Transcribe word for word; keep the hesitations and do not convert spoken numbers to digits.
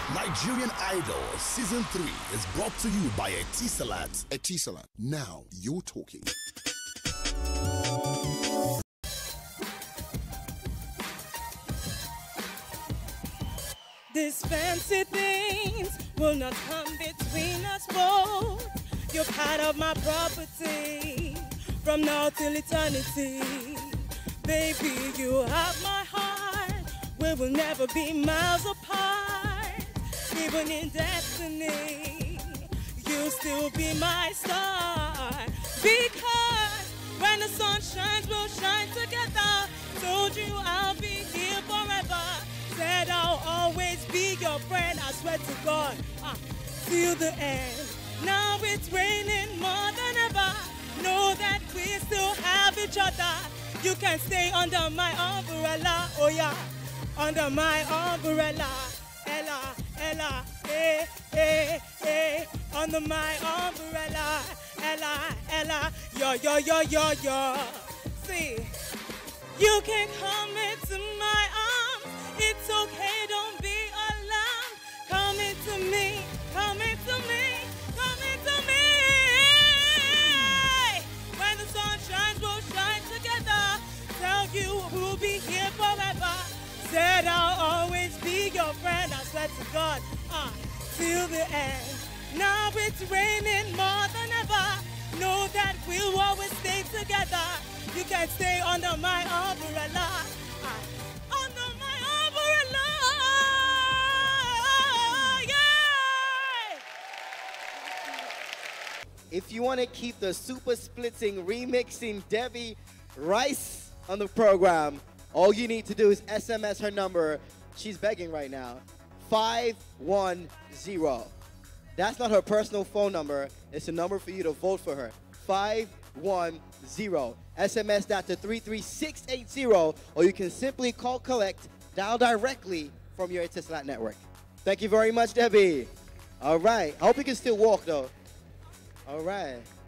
Nigerian Idol Season three is brought to you by Etisalat. Etisalat. Now you're talking. These fancy things will not come between us both. You're part of my property from now till eternity. Baby, you have my heart. We will never be miles apart. Even in destiny, you'll still be my star. Because when the sun shines, we'll shine together. Told you I'll be here forever. Said I'll always be your friend. I swear to God, uh, till the end. Now it's raining more than ever. Know that we still have each other. You can stay under my umbrella. Oh yeah, under my umbrella. Ella, Ella, eh, eh, eh. Under my umbrella. Ella, Ella, yo, yo, yo, yo, yo. See, you can come into my arms. It's okay, don't be alarmed. Come into me, come into me, come into me. When the sun shines, we'll shine together. Tell you who'll be here forever. Said I'll always be your friend. I swear to God, uh, till the end. Now it's raining more than ever. Know that we'll always stay together. You can stay under my umbrella. Uh, under my umbrella. Yeah! If you want to keep the super splitting, remixing Debie Rise on the program, all you need to do is S M S her number. She's begging right now. five one zero. That's not her personal phone number. It's a number for you to vote for her. five one zero. S M S that to three three six eight zero, or you can simply call collect, dial directly from your Etisalat network. Thank you very much, Debie. All right. I hope you can still walk, though. All right.